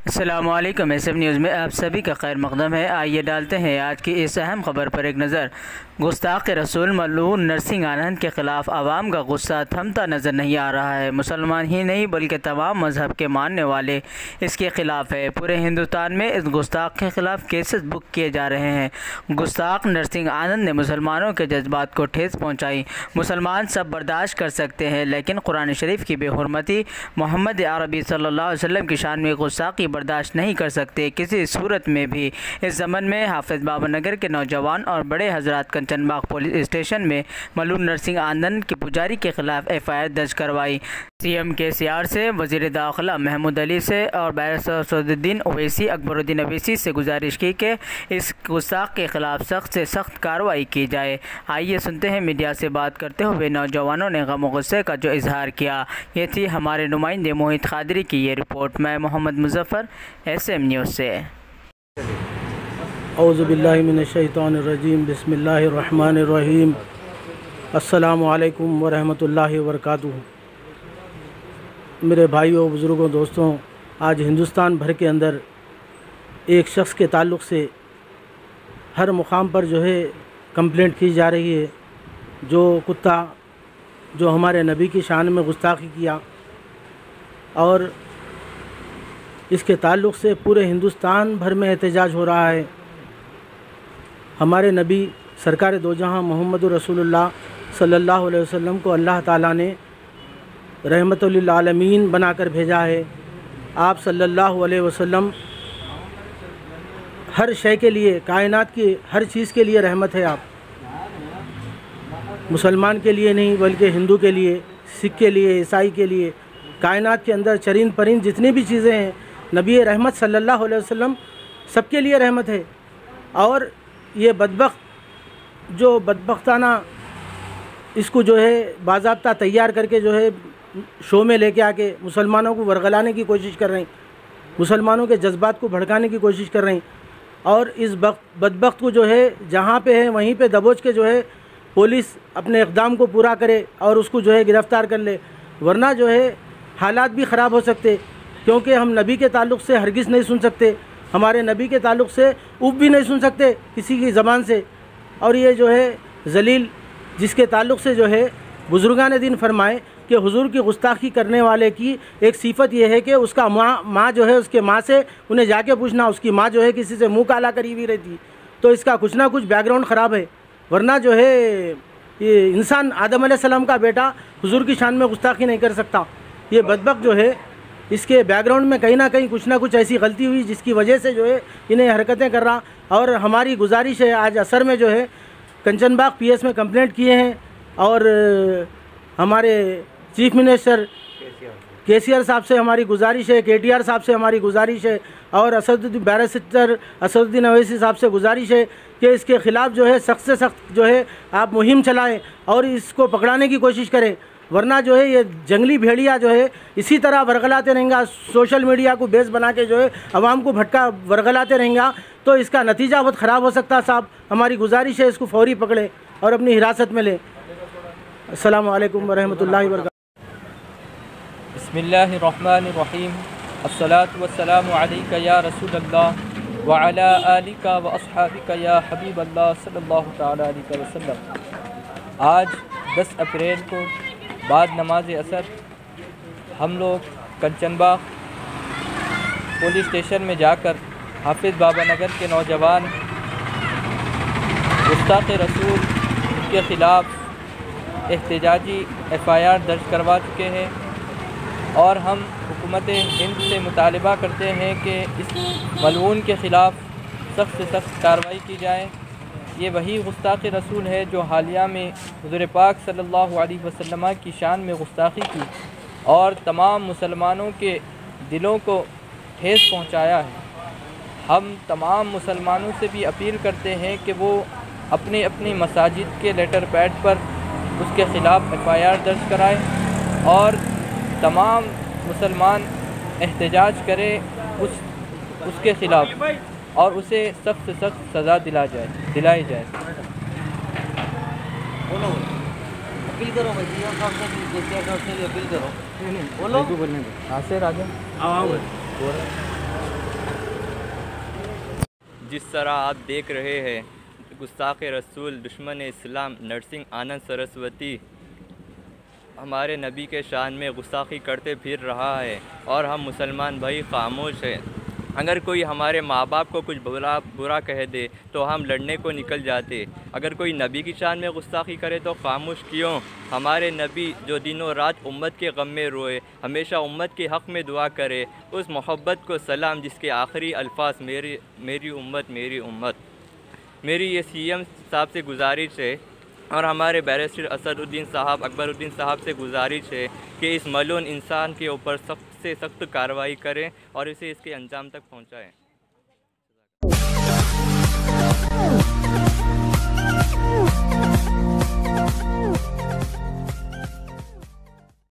अस्सलामुअलैकुम। SM news में आप सभी का खैर मकदम है। आइए डालते हैं आज की इस अहम खबर पर एक नज़र। गुस्ताख रसूल मलऊन नरसिंह आनंद के ख़िलाफ़ आवाम का गुस्सा थमता नज़र नहीं आ रहा है। मुसलमान ही नहीं बल्कि तमाम मज़हब के मानने वाले इसके ख़िलाफ़ है। पूरे हिंदुस्तान में इस गुस्ताख के ख़िलाफ़ केसेस बुक किए जा रहे हैं। गुस्ताख नरसिंह आनंद ने मुसलमानों के जज्बात को ठेस पहुँचाई। मुसलमान सब बर्दाश्त कर सकते हैं लेकिन कुरान शरीफ की बेहुरमती, मोहम्मद अरबी सल्लल्लाहु अलैहि वसल्लम की शान में गुस्ताखी बर्दाश्त नहीं कर सकते किसी सूरत में भी। इस ज़मन में हाफिज़ बाबानगर के नौजवान और बड़े हजरात कंचनबाग पुलिस स्टेशन में मलऊन नरसिंह आनंद के पुजारी के खिलाफ एफआईआर दर्ज करवाई। सीएम केसीआर से, वज़ीर दाखिला महमूद अली से और बैरिस्टर सऊदुद्दीन ओवैसी, अकबरुद्दीन अवैसी से गुजारिश की कि इस गुस्ताख के खिलाफ सख्त से सख्त कार्रवाई की जाए। आइए सुनते हैं मीडिया से बात करते हुए नौजवानों ने गम और गुस्से का जो इजहार किया। ये थी हमारे नुमाइंदे मोहित खादरी की ये रिपोर्ट। मैं मोहम्मद मुजफ्फर, एसएम न्यूज़ से। औज़ु बिल्लाहि मिनश शैतानिर रजीम, बिस्मिल्लाहिर रहमानिर रहीम, अस्सलामु अलैकुम व रहमतुल्लाहि व बरकातुहू। मेरे भाइयों, बुज़ुर्गों, दोस्तों, आज हिंदुस्तान भर के अंदर एक शख्स के ताल्लुक़ से हर मुकाम पर जो है कंप्लेंट की जा रही है। जो कुत्ता जो हमारे नबी की शान में गुस्ताखी किया, और इसके ताल्लुक़ से पूरे हिंदुस्तान भर में एहतजाज हो रहा है। हमारे नबी सरकार दो जहां मोहम्मद रसूलुल्लाह सल्लल्लाहु अलैहि वसल्लम को अल्लाह ताला ने रहमतुल लिल आलमीन बनाकर भेजा है। आप सल्लल्लाहु अलैहि वसल्लम हर शय के लिए, कायनात की हर चीज़ के लिए रहमत है। आप मुसलमान के लिए नहीं बल्कि हिंदू के लिए, सिख के लिए, ईसाई के लिए, कायनात के अंदर चरिंद परिंद जितनी भी चीज़ें हैं, नबी रहमत सल्लल्लाहु अलैहि वसल्लम सबके लिए रहमत है। और ये बदबख्त जो बदबख्ताना इसको जो है बाज़ाब्ता तैयार करके जो है शो में लेके आके मुसलमानों को वरगलाने की कोशिश कर रहे हैं, मुसलमानों के जज्बात को भड़काने की कोशिश कर रहे हैं। और इस बदबख्त को जो है जहाँ पे है वहीं पे दबोच के जो है पुलिस अपने इक़दाम को पूरा करे और उसको जो है गिरफ़्तार कर ले, वरना जो है हालात भी ख़राब हो सकते। क्योंकि हम नबी के ताल्लुक़ से हरगिज़ नहीं सुन सकते, हमारे नबी के ताल्लुक़ से उफ़ भी नहीं सुन सकते किसी की ज़बान से। और ये जो है जलील जिसके ताल्लुक़ से जो है बुज़ुर्गान दीन फरमाए कि हुज़ूर की गुस्ताखी करने वाले की एक सिफत ये है कि उसका माँ जो है, उसके माँ से उन्हें जाके पूछना, उसकी माँ जो है किसी से मुँह काला करी हुई रहती। तो इसका कुछ ना कुछ बैकग्राउंड ख़राब है, वरना जो है ये इंसान आदम अलैहिस्सलाम का बेटा हुज़ूर की शान में गुस्ताखी नहीं कर सकता। ये बदबख्त जो है इसके बैकग्राउंड में कहीं ना कहीं कुछ ना कुछ ऐसी गलती हुई जिसकी वजह से जो है इन्हें हरकतें कर रहा। और हमारी गुजारिश है, आज असर में जो है कंचनबाग पीएस में कंप्लेंट किए हैं और हमारे चीफ मिनिस्टर केसीआर साहब से हमारी गुजारिश है, केटीआर साहब से हमारी गुजारिश है और बैरिस्टर असदुद्दीन अवैसी साहब से गुजारिश है कि इसके ख़िलाफ़ जो है सख्त से सख्त जो है आप मुहिम चलाएं और इसको पकड़ाने की कोशिश करें, वरना जो है ये जंगली भेड़िया जो है इसी तरह वरगलाते रहेंगे, सोशल मीडिया को बेस बना के जो है आवाम को भटका वरगलाते रहेंगे, तो इसका नतीजा बहुत ख़राब हो सकता है। साहब, हमारी गुजारिश है इसको फौरी पकड़ें और अपनी हिरासत में लें। अस्सलामु अलैकुम व रहमतुल्लाहि व बरकातुहू। बिस्मिल्लाहिर्रहमानिर्रहीम, अस्सलातु वस्सलामु अलैका या रसूलल्लाह व अला आलिका व अस्हाबिका या हबीबल्लाह सल्लल्लाहु तआला अलैहि वसल्लम। आज 10 अप्रैल को बाद नमाज असर हम लोग कंचनबाग पुलिस स्टेशन में जाकर हाफिज़ बाबानगर के नौजवान गुस्ताख रसूल के ख़िलाफ़ एहतजाजी एफआईआर दर्ज करवा चुके हैं और हम हुकूमत हिंद से मुतालबा करते हैं कि इस मलऊन के ख़िलाफ़ सख्त से सख्त कार्रवाई की जाए। ये वही गुस्ताख रसूल है जो हालिया में हुज़ूर पाक सल्लल्लाहु अलैहि वसल्लम की शान में गुस्ताखी की और तमाम मुसलमानों के दिलों को ठेस पहुंचाया है। हम तमाम मुसलमानों से भी अपील करते हैं कि वो अपने अपनी मसाजिद के लेटर पैड पर उसके ख़िलाफ़ एफआईआर दर्ज कराएं और तमाम मुसलमान एहतजाज करें उसके ख़िलाफ़ और उसे सख्त से सख्त सज़ा दिलाई जाए। अपील करो भाई, अपील करो। बोलो। हाँ से राजा। जिस तरह आप देख रहे हैं गुस्ताख़ रसूल दुश्मन इस्लाम नरसिंह आनंद सरस्वती हमारे नबी के शान में गुस्ताखी करते फिर रहा है और हम मुसलमान भाई खामोश हैं। अगर कोई हमारे माँ बाप को कुछ बुरा कह दे तो हम लड़ने को निकल जाते। अगर कोई नबी की शान में गुस्ताखी करे तो खामोश क्यों? हमारे नबी जो दिनों रात उम्मत के गम में रोए, हमेशा उम्मत के हक़ में दुआ करे, उस मोहब्बत को सलाम जिसके आखिरी अल्फाज मेरी उम्मत मेरी उम्मत। मेरी ये सीएम साहब से गुजारिश है और हमारे बैरिस्टर असदुद्दीन साहब अकबरुद्दीन साहब से गुजारिश है कि इस मलून इंसान के ऊपर सख्त से सख्त कार्रवाई करें और इसे इसके अंजाम तक पहुँचाएँ।